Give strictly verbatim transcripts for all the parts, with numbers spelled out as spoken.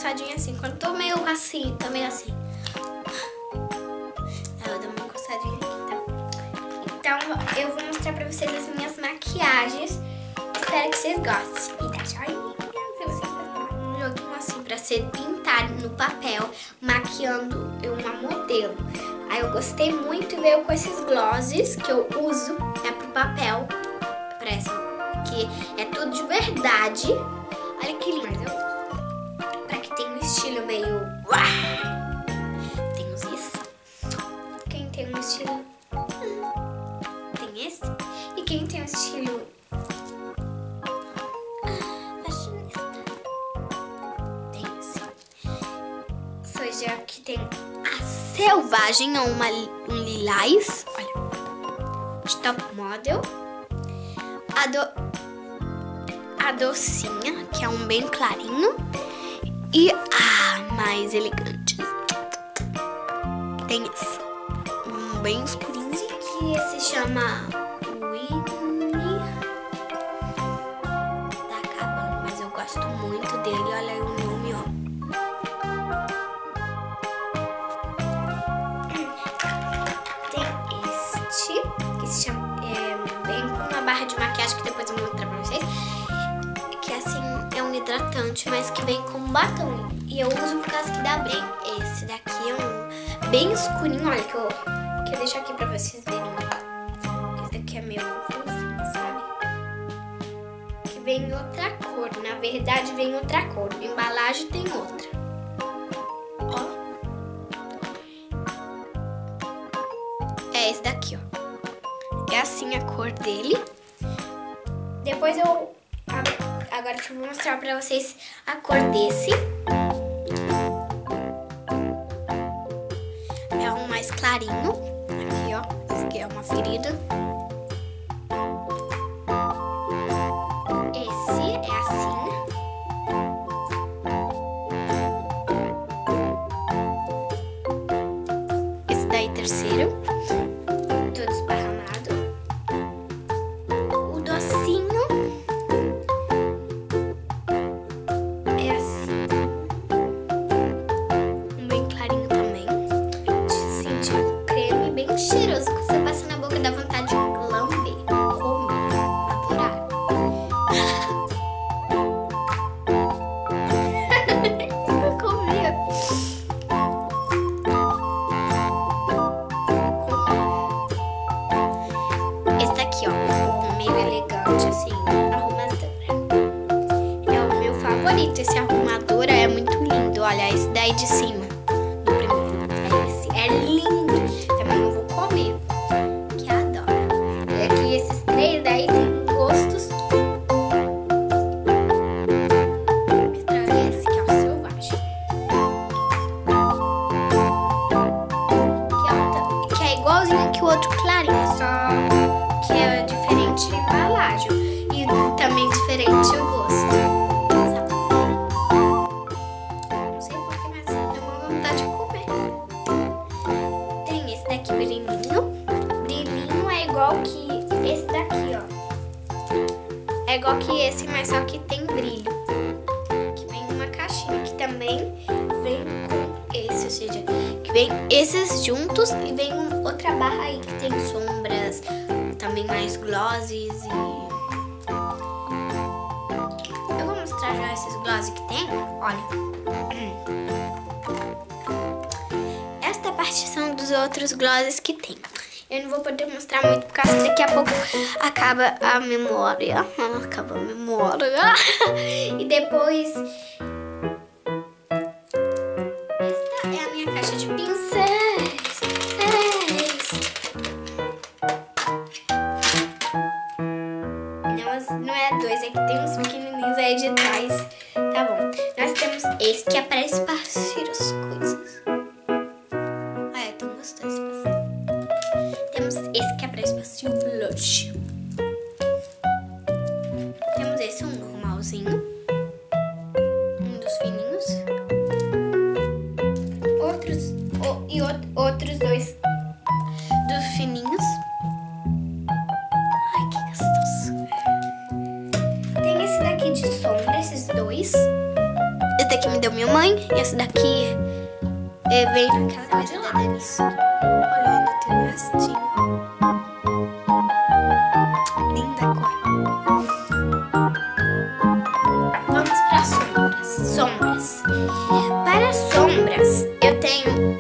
coçadinha assim. Quando tô meio assim, tô meio assim. Eu dou uma coçadinha aqui, tá? Então, eu vou mostrar pra vocês as minhas maquiagens. Espero que vocês gostem. E dá joinha se vocês gostaram. Um joguinho assim pra ser pintado no papel, maquiando uma modelo. Aí eu gostei muito e veio com esses glosses que eu uso, é pro papel. Parece que é tudo de verdade. Olha que lindo. Mas eu uso. Pra que tem um estilo meio... Tem uns isso. Quem tem um estilo... Tem esse. E quem tem um estilo... Fashionista. Tem esse. Sou já que tem a selvagem, ou uma, um lilás. Olha. De top model. A do... A docinha, que é um bem clarinho. E a mais elegante. Tem esse. Um bem escurinho. Que esse chama Winnie. Tá acabando, mas eu gosto muito dele. Olha aí o nome, ó. Tem este, que se chama... É, bem com uma barra de maquiagem que depois eu vou mostrar pra vocês. Que assim, é um hidratante, mas que vem com batom. E eu uso por causa que dá bem. Esse daqui é um bem escurinho, olha, que eu, que eu deixo aqui pra vocês verem. Esse daqui é meio confusinho, sabe? Que vem em outra cor. Na verdade, vem em outra cor. A embalagem tem outra. Ó. É esse daqui, ó. É assim a cor dele. Depois eu... Agora eu vou mostrar pra vocês a cor desse. É um mais clarinho. Aqui, ó. Esse aqui é uma ferida. Esse é assim. Esse daí terceiro. Todo esparramado. O docinho. Cheiroso, que você passa na boca, dá vontade de lamber, comer, adorar. Vou comer. Esse daqui, ó, meio elegante, assim, arrumadora. É o meu favorito, esse arrumadora é muito lindo. Olha, esse daí de cima, do primeiro, é esse, é lindo. Daí tem gostos. Esse que é o selvagem. Que é, que é igualzinho que o outro clarinho, só que é diferente a embalagem. E também diferente o gosto. Não sei porquê, mas deu uma vontade de comer. Tem esse daqui, brilhinho. Brilhinho é igual que esse daqui, ó. É igual que esse, mas só que tem brilho. Que vem numa caixinha, que também vem com esse, ou seja, que vem esses juntos e vem outra barra aí que tem sombras, também mais glosses e... Eu vou mostrar já esses glosses que tem, olha. Esta parte são dos outros glosses que tem. Eu não vou poder mostrar muito por causa que daqui a pouco acaba a memória. Acaba a memória. E depois... Esta é a minha caixa de pincéis. pincéis. Não, não é dois, é que tem uns pequenininhos aí de trás. Tá bom. Nós temos esse que é para esparcir as coisas. Ah, é tão gostoso esse passeio. Temos esse que é para esparcir o blush. Temos esse, um normalzinho. Um dos fininhos. Outros, o, e o, outros dois dos fininhos. Ai, que gostoso. Tem esse daqui de sombra, esses dois. Esse daqui me deu minha mãe. E essa daqui é, vem naquela coisa da Denise. Olha, ainda tem um restinho. Linda cor. Vamos para sombras. Sombras. Para sombras, eu tenho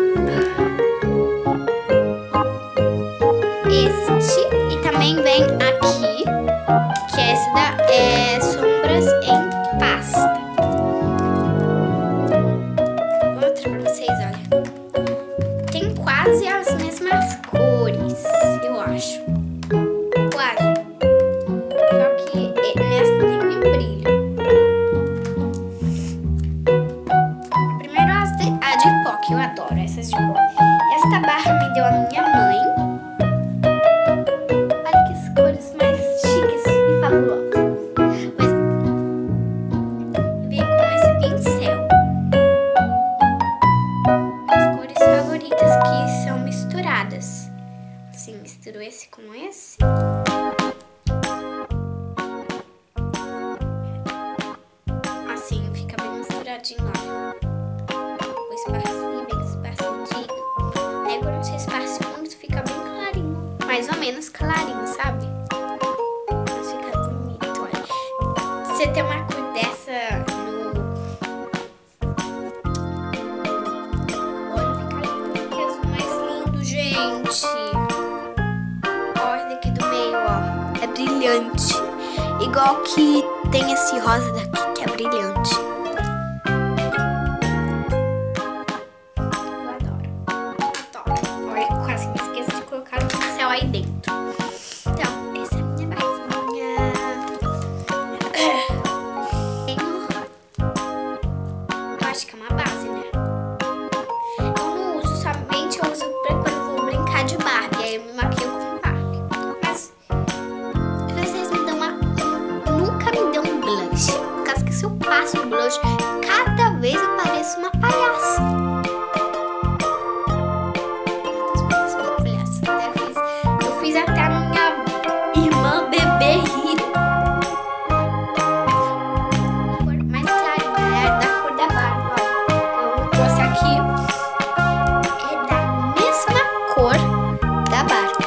este e também vem aqui, que é esse da é, sombras em pasta. Vou mostrar pra vocês, olha. Tem quase as mesmas cores, eu acho. Quase. Só que nessa tem um brilho. Primeiro as de, a de pó, que eu adoro essas de pó. Esta barra me deu a minha mãe. Olha que cores mais chiques e fabulosas. Pois vem com esse pincel. As cores favoritas que são misturadas. Assim, misturo esse com esse. Assim, fica bem misturadinho, olha. Vou esparcir bem esparcidinho. Aí quando você esparce muito, fica bem clarinho. Mais ou menos clarinho, sabe? Mas fica bonito, olha. Você tem uma cor dessa no olho, fica lindo. Que azul mais lindo, gente. Ó, esse daqui do meio, ó. É brilhante. Igual que tem esse rosa daqui, que é brilhante. Eu adoro. Adoro. Olha, quase me esqueço de colocar o pincel aí dentro. Então, essa é a minha basinha. Tenho... Eu acho que é uma base, né? Eu não uso somente, eu uso pra quando eu vou brincar de Barbie. Aí eu me maquio com Barbie. Mas vocês me dão uma... Nunca me dão um blush. Por causa que se eu passo o blush, cada vez eu pareço uma palhaça. Eu pareço uma palhaça. Eu fiz, eu fiz até a minha irmã bebê rir. Cor mais clarinha, é da cor da Barbie, ó. Eu trouxe aqui. É da mesma cor da Barbie.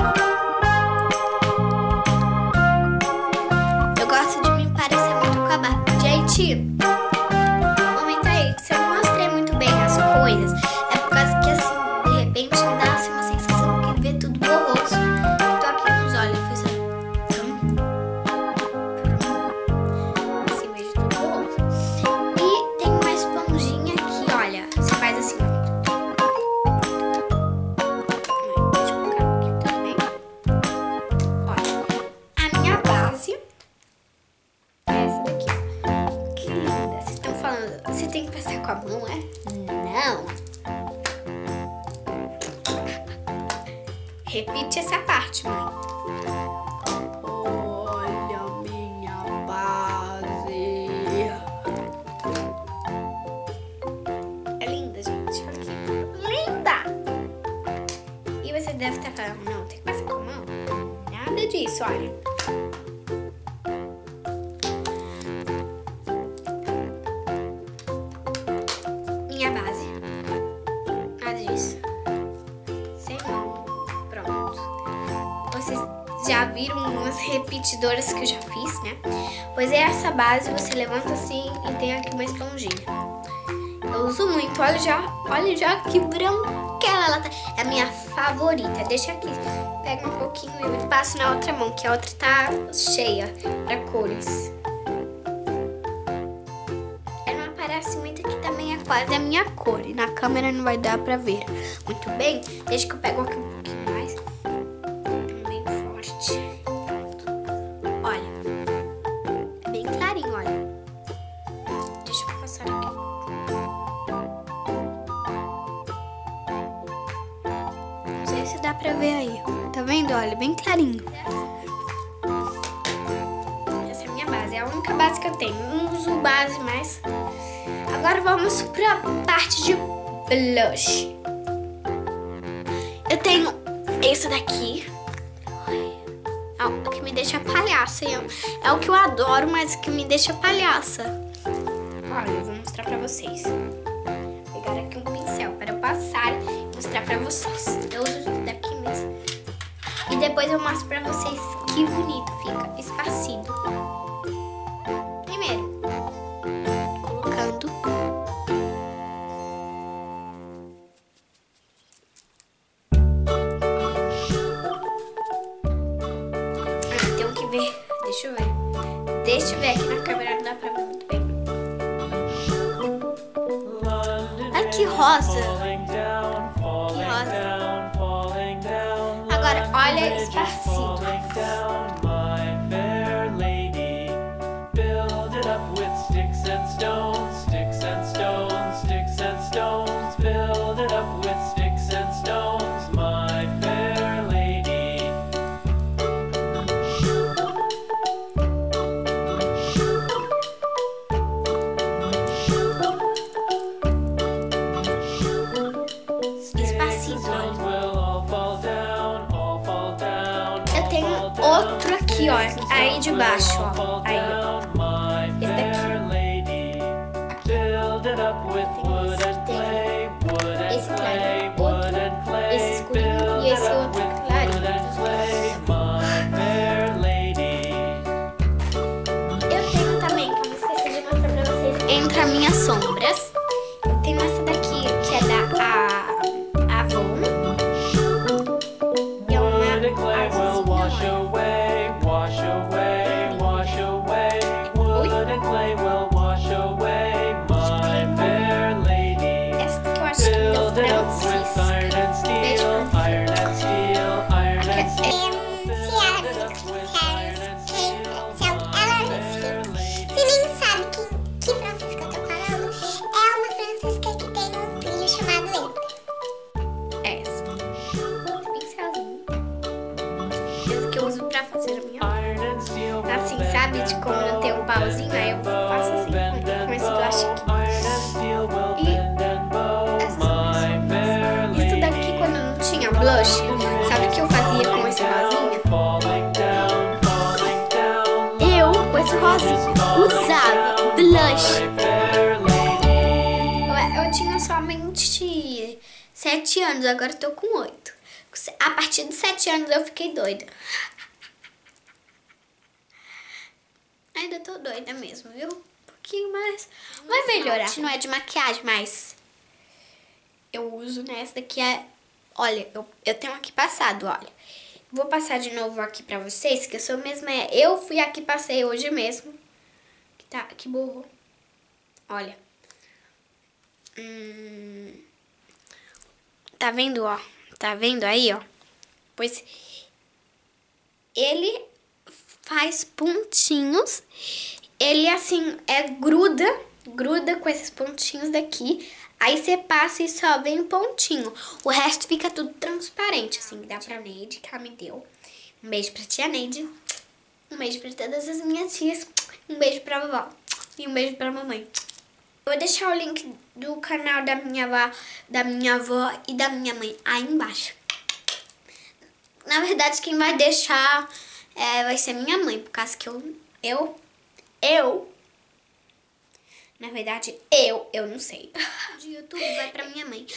Eu gosto de me parecer muito com a Barbie. Gente, comenta aí que se eu não mostrei muito bem as coisas, é por causa que assim, de repente me dá assim, uma sensação que vê tudo borroso. Eu tô aqui nos olhos, eu fiz assim, vejo tudo borroso. E tem uma esponjinha aqui, olha, você faz assim. Deixa eu colocar aqui também. Olha, a minha base é essa daqui. Que linda. Vocês estão falando, você tem que passar com a mão, é? Não. Repite essa parte, mãe. Olha a minha base. É linda, gente. Olha aqui. Linda! E você deve estar falando, não, tem que passar com a mão. Nada disso, olha. Minha base. Nada disso. Sem mão. Pronto. Vocês já viram umas repetidoras que eu já fiz, né? Pois é essa base, você levanta assim e tem aqui uma esponjinha. Eu uso muito, olha já, olha já que branquela ela tá. É a minha favorita. Deixa aqui, pega um pouquinho e passo na outra mão, que a outra tá cheia pra cores. Ela não aparece muito, aqui também é quase a minha cor. E na câmera não vai dar pra ver muito bem. Deixa que eu pego aqui um pouquinho mais. Bem forte. Pronto. Olha. É bem clarinho, olha. Deixa eu passar aqui. Não sei se dá pra ver aí. Tá vendo? Olha, bem clarinho. Essa é a minha base. É a única base que eu tenho. Não uso base mais. Agora vamos pra parte de blush. Eu tenho esse daqui. É o que me deixa palhaça. É o que eu adoro, mas que me deixa palhaça. Olha, eu vou mostrar pra vocês. Vou pegar aqui um pincel para eu passar e mostrar pra vocês. Eu uso isso daqui mesmo. E depois eu mostro pra vocês que bonito fica, espacido. Primeiro, colocando. Ah, tenho que ver. Deixa eu ver. Deixa eu ver aqui na câmera, não dá pra ver muito bem. Olha que rosa. Que rosa. Agora, olha espacido. Outro aqui, ó, aí de baixo, ó, aí, ó, esse daqui, aqui, tem esse, esse clarinho, outro, esse escurinho e esse outro clarinho. Eu tenho também, que eu me esqueci de mostrar pra vocês, entre as minhas sombras, eu tenho essa daqui, que é da a, Avon, e é uma azulzinha. Assim, sabe? De como não tem um pauzinho, aí eu faço assim, com, com esse blush aqui. E isso daqui, quando não tinha blush, sabe o que eu fazia com esse rosinha? Eu, com esse rosinha, usava blush. Eu, eu tinha somente sete anos, agora eu tô com oito. A partir de sete anos eu fiquei doida. Ainda tô doida mesmo, viu? Um pouquinho mais. Vai melhorar. Não é de maquiagem, mas eu uso nessa daqui. É... Olha, eu, eu tenho aqui passado, olha. Vou passar de novo aqui pra vocês, que eu sou mesmo. É... Eu fui aqui, passei hoje mesmo. Que tá, que burro. Olha. Hum... Tá vendo, ó? Tá vendo aí, ó? Pois ele faz pontinhos, ele assim, é gruda, gruda com esses pontinhos daqui, aí você passa e só vem um pontinho, o resto fica tudo transparente, assim, dá pra Neide, que ela me deu. Um beijo pra tia Neide, um beijo pra todas as minhas tias, um beijo pra vovó e um beijo pra mamãe. Vou deixar o link do canal da minha avó, da minha avó e da minha mãe aí embaixo. Na verdade, quem vai deixar... É, vai ser minha mãe, por causa que eu, eu, eu, na verdade, eu, eu não sei. De YouTube vai pra minha mãe.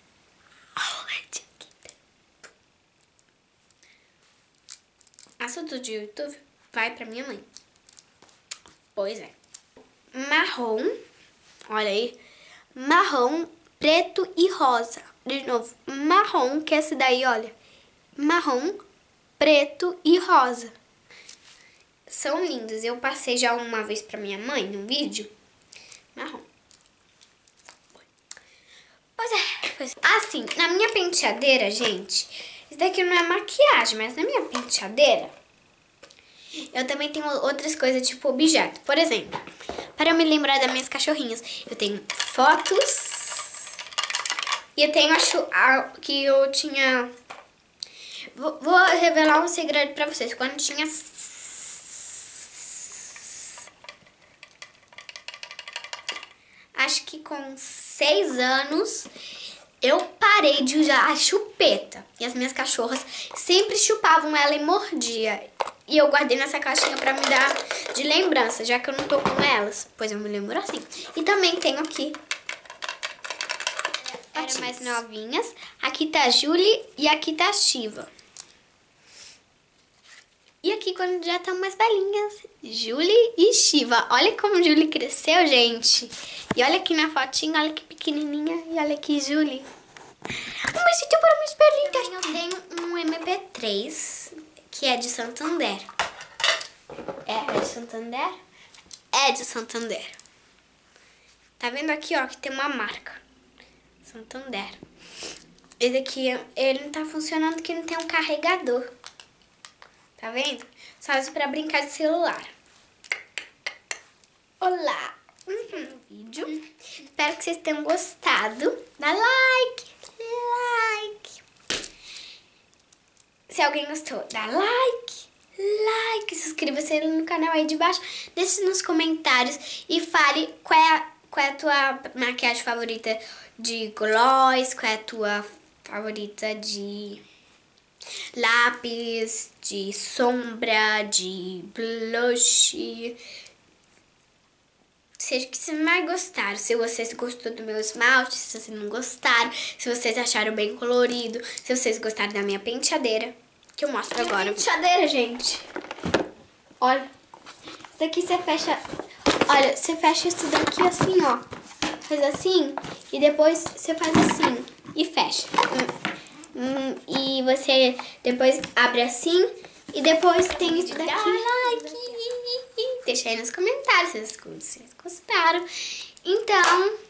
Assunto de YouTube vai pra minha mãe. Pois é. Marrom, olha aí, marrom, preto e rosa. De novo, marrom, que é esse daí, olha, marrom, preto e rosa. São lindos. Eu passei já uma vez pra minha mãe num vídeo. Marrom. Pois é, pois é. Assim, na minha penteadeira, gente, isso daqui não é maquiagem, mas na minha penteadeira, eu também tenho outras coisas, tipo objeto. Por exemplo, para eu me lembrar das minhas cachorrinhas, eu tenho fotos. E eu tenho a, que eu tinha... Vou, vou revelar um segredo pra vocês. Quando tinha... Acho que com seis anos, eu parei de usar a chupeta. E as minhas cachorras sempre chupavam ela e mordia. E eu guardei nessa caixinha pra me dar de lembrança, já que eu não tô com elas. Pois eu me lembro assim. E também tenho aqui. Eram mais novinhas. Aqui tá a Julie e aqui tá a Shiva. E aqui quando já estão mais velhinhas, Julie e Shiva. Olha como Julie cresceu, gente. E olha aqui na fotinha, olha que pequenininha. E olha aqui, Julie. Um besito para minhas perrinhas. Eu tenho um M P três, que é de Santander. É, é de Santander? É de Santander. Tá vendo aqui, ó, que tem uma marca. Santander. Esse aqui, ele não tá funcionando porque não tem um carregador. Tá vendo? Só uso pra brincar de celular. Olá! Uhum. Vídeo. Uhum. Espero que vocês tenham gostado. Dá like! Like! Se alguém gostou, dá like! Like! Se inscreva-se no canal aí de baixo. Deixe nos comentários e fale qual é, a, qual é a tua maquiagem favorita de gloss, qual é a tua favorita de lápis, de sombra, de blush, seja o que você mais gostar. Se vocês gostou do meu esmalte, se vocês não gostaram, se vocês acharam bem colorido, se vocês gostaram da minha penteadeira, que eu mostro minha agora. Penteadeira, gente. Olha, isso daqui você fecha, olha, você fecha isso daqui assim, ó, faz assim e depois você faz assim e fecha. Hum, e você depois abre assim e depois tem isso daqui. Dá like, deixa aí nos comentários se vocês gostaram. Então,